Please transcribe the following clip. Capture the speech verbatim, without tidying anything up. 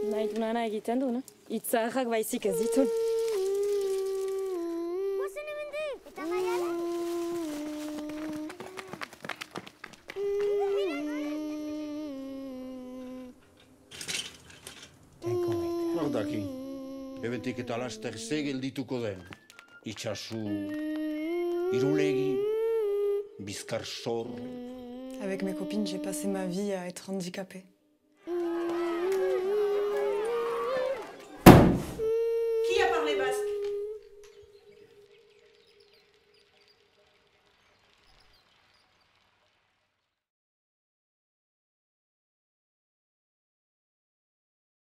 nahi dunana egiten du, no? Itzaharrak baizik ez ditu. Guazen hemendik, eta gaiala? Nor daki, ebetik eta laster ze geldituko den. Itxasu, irulegi, bizkar sor. Avec mes copines, j'ai passé ma vie à être handicapée.